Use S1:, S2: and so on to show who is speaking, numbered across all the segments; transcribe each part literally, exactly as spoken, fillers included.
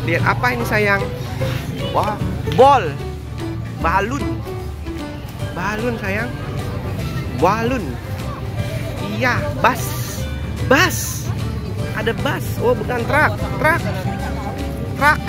S1: Lihat apa ini sayang? Wah, bol, balun, balun sayang, balun. Iya, bus, bus. Ada bus. Oh, bukan truk, truk, truk.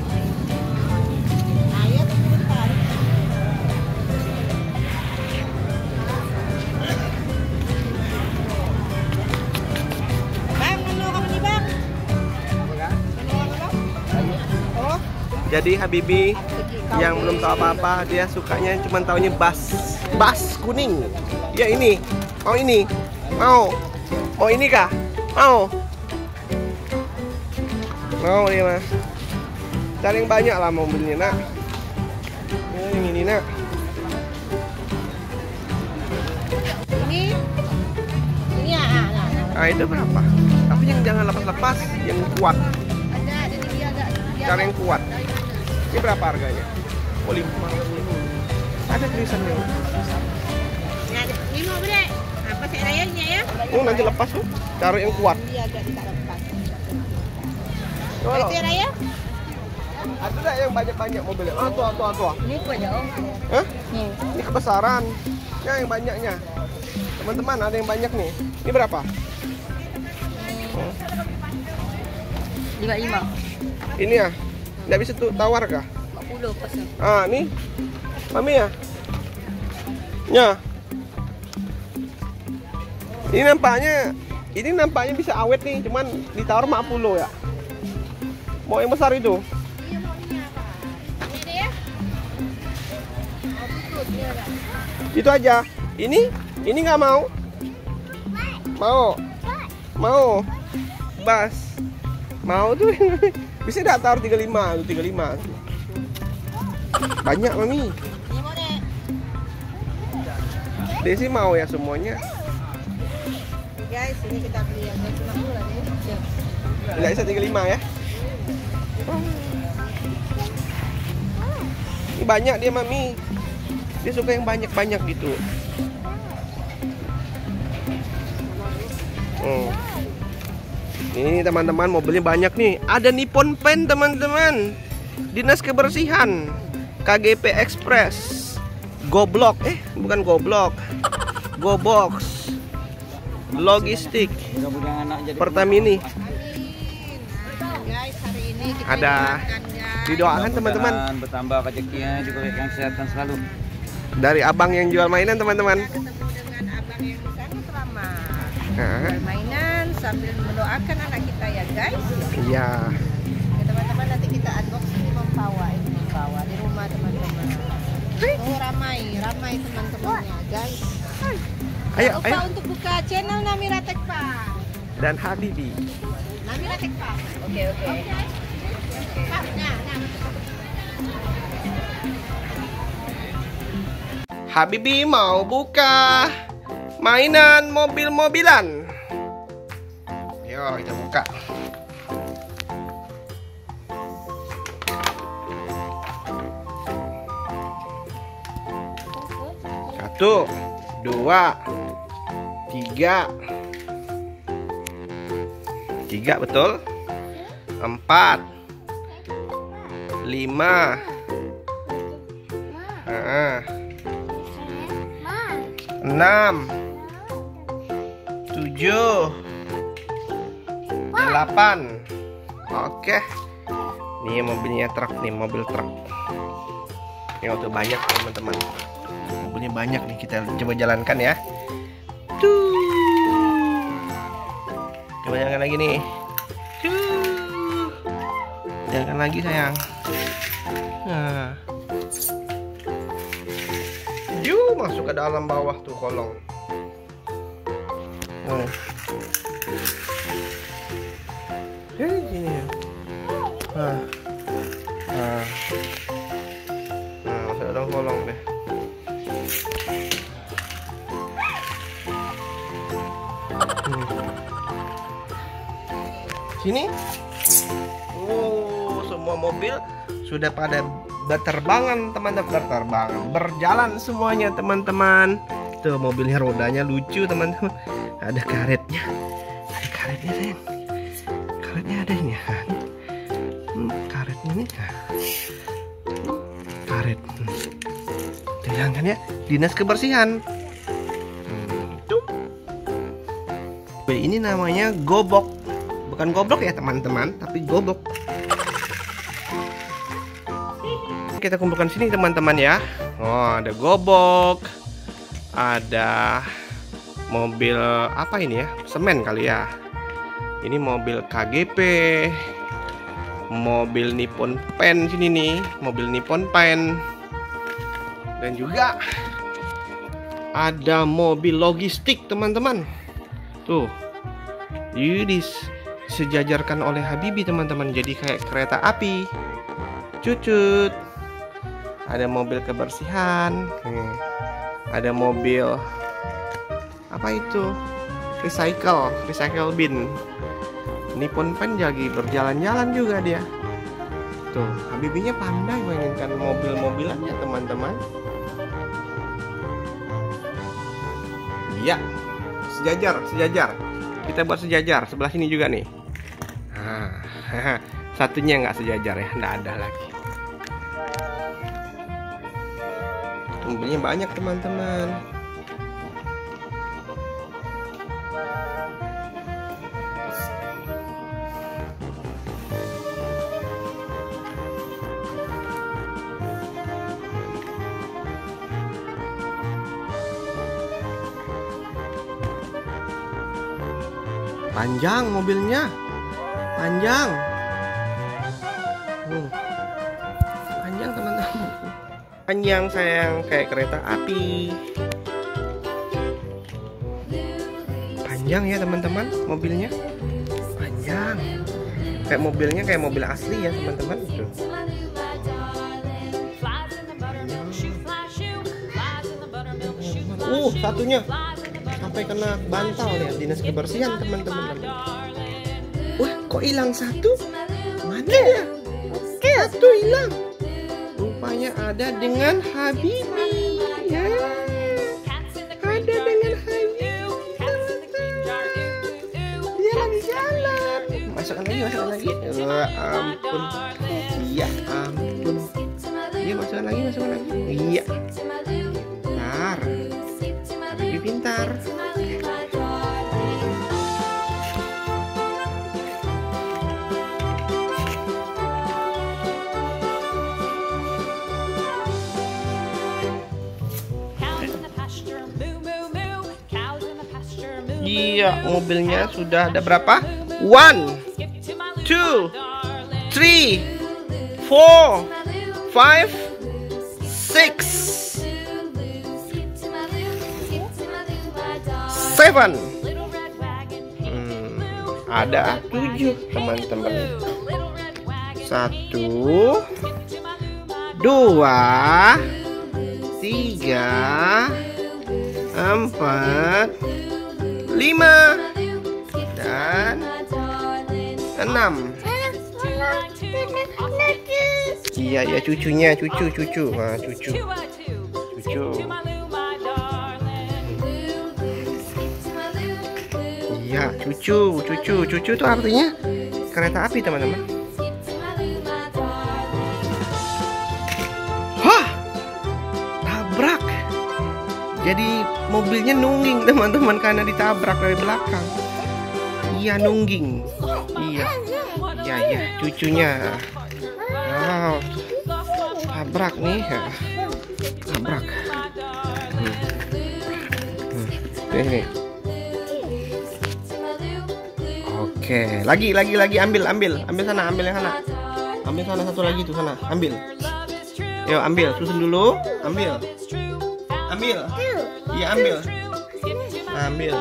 S1: Jadi Habibi yang belum tahu apa-apa, dia sukanya cuma taunya bas, bas kuning. Ya ini, mau ini, mau, mau ini kah? Mau, mau dia mah. Cari yang banyak lah mobilnya nak. Ya, yang ini nak.
S2: Ini, ini ya, nah, nah.
S1: Ah itu berapa? Tapi yang jangan lepas-lepas, yang kuat.
S2: Ada, ada dia agak.
S1: Cara yang kuat. Ini berapa harganya? Oh, lima puluh. Ada tulisannya.
S2: Ya, ini mau bre. Apa saya rayanya ya?
S1: Oh, nanti lepas tuh. Cari yang kuat.
S2: Iya, agak tidak lepas.
S1: Coba
S2: Itu ya raya?
S1: ada enggak yang banyak-banyak mobilnya? Ah, tuh, tuh, tuh.
S2: Ini apa ya, Om?
S1: Hah?
S2: Nih.
S1: Ini kebesaran. Ya, yang banyaknya. Teman-teman, ada yang banyak nih. Ini berapa? Oh.
S2: lima puluh lima.
S1: Ini ya. Nggak bisa tuh tawar kah?
S2: empat puluh pasang.
S1: Ah, nih. Mami ya. Ya. Ini nampaknya ini nampaknya bisa awet nih, cuman ditawar lima puluh ya. Mau yang besar itu?
S2: Iya, mau ini apa? Ini ada ya? Oh, butut, ini ada.
S1: Itu aja. Ini ini nggak mau? Mau? Mau? Bas. Mau tuh. Bisa nggak taruh tiga puluh lima, tiga puluh lima. Banyak Mami.
S2: Ini mau deh.
S1: Desi mau ya semuanya.
S2: Guys, ini kita beli yang cuma bulan ya.
S1: Nggak bisa tiga puluh lima ya? Ini banyak dia Mami. Dia suka yang banyak-banyak gitu. Hmm. Ini teman-teman mobilnya banyak nih. Ada Nippon Paint teman-teman. Dinas Kebersihan. K G P Express. Goblok. Eh bukan goblok. Gobox. Logistik. Pertamini.
S2: Guys, hari ini kita
S1: Ada.
S2: makan, guys.
S1: Didoakan teman-teman.
S3: Bertambah rezekinya juga yang kesehatan selalu.
S1: Dari abang yang jual mainan teman-teman.
S2: Kita ketemu dengan abang yang sangat ramah.
S1: Nah,
S2: Bermainan sambil mendoakan anak kita ya guys.
S1: iya.
S2: Ya, teman-teman nanti kita unboxing di Mempawah ini Mempawah di rumah teman-teman. Oh ramai, ramai teman-temannya guys.
S1: Ayo,
S2: Jangan lupa
S1: ayo.
S2: untuk buka channel Namira Tekpan.
S1: Dan Habibi.
S2: Namira Tekpan. Oke oke. Pak, nah, nah.
S1: Habibi mau buka mainan mobil-mobilan. Yuk kita buka. Satu, dua, tiga, tiga betul. Empat, lima, nah, enam, tujuh, delapan. Oke. Ini mobilnya truk nih, mobil truk. Ini waktu banyak teman-teman. Mobilnya banyak nih, kita coba jalankan ya. Tuh. Coba jalankan lagi nih. Tuh. Jalankan lagi sayang. Nah. Yuh, masuk ke dalam bawah tuh kolong. Hmm. Jadi gini ya. Nah. Nah. Nah, masuk ke dalam kolong deh. Hmm. Sini. Oh, semua mobil sudah pada berterbangan teman-teman, berterbangan, berjalan semuanya teman-teman. Tuh mobilnya rodanya lucu teman-teman. Ada karetnya, ada karetnya sayang. Karetnya ada ini kan. Hmm, karet ini. Karet. Hmm. Jangan kan ya, dinas kebersihan. Hmm, tuh. Ini namanya gobok. Bukan goblok ya teman-teman, tapi gobok. Kita kumpulkan sini teman-teman ya. Oh, ada gobok. Ada mobil apa ini ya? Semen kali ya. Ini mobil K G P. Mobil Nippon Pen sini nih, mobil Nippon Pen. Dan juga ada mobil logistik teman-teman. Tuh. Ini disejajarkan oleh Habibie teman-teman, jadi kayak kereta api. Cucut. Ada mobil kebersihan. Hmm. Ada mobil apa itu? Recycle, recycle bin. Nippon Pen jadi berjalan-jalan juga dia. Tuh, Habibie-nya pandai mainkan mobil-mobilannya teman-teman. Iya, sejajar, sejajar. Kita buat sejajar sebelah sini juga nih. Nah, satunya nggak sejajar ya, nggak ada lagi. Mobilnya banyak teman-teman. Panjang mobilnya, panjang, hmm. panjang teman-teman, panjang sayang kayak kereta api, panjang ya teman-teman mobilnya, panjang, kayak mobilnya kayak mobil asli ya teman-teman. Uh, satunya sampai kena bantal ya dinas kebersihan teman-teman. Wah, kok hilang satu? Mana ya? Satu hilang. Rupanya ada dengan Habibie. Ya, ada dengan Habibie. Dia lagi jalan. Masukkan lagi, masukkan lagi. Ya ampun. Iya ampun. Iya masukkan lagi, masukkan lagi. Iya. Bentar. Habibie pintar. Iya, mobilnya sudah ada berapa? One, two, three, four, five, six, seven. Hmm, ada tujuh teman-teman. Satu, dua, tiga, empat, lima, dan enam. Iya ya cucunya, cucu cucu, nah, cucu, cucu. Iya cucu, cucu, cucu itu artinya kereta api teman-teman. Hah, tabrak. Jadi mobilnya nungging teman-teman karena ditabrak dari belakang. Iya nungging. Iya. Iya ya cucunya. Wow. Tabrak nih. Tabrak. Hmm. Hmm. Ini. Oke, lagi lagi lagi ambil ambil ambil sana ambil yang sana. Ambil sana satu lagi tuh sana. Ambil. Yuk ambil, susun dulu. Ambil. Ambil. Iya ambil. Ambil.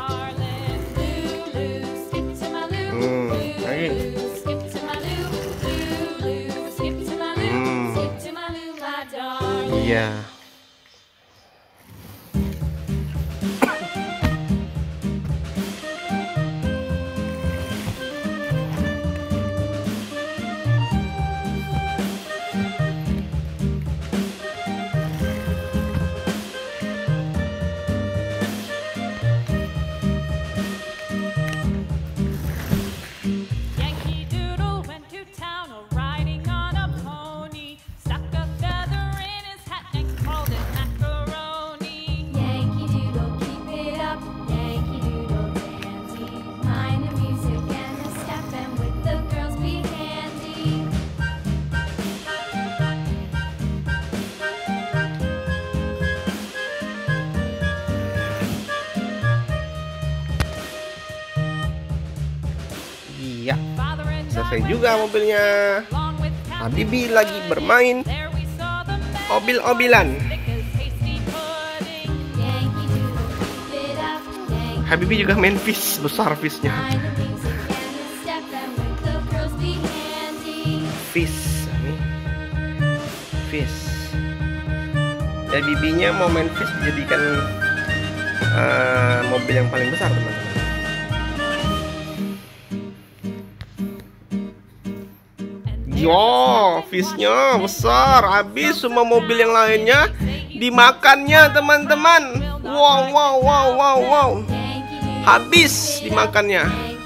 S1: Hmm, lagi. Hmm. Iya. selesai juga mobilnya. Habibi lagi bermain mobil-mobilan. Habibi juga main fish, besar fishnya. Fish, ini fish. Dan bibinya mau main fish dijadikan uh, mobil yang paling besar, teman-teman. Yo, fishnya besar, habis semua mobil yang lainnya dimakannya, teman-teman. Wow, wow, wow, wow, wow. Habis dimakannya.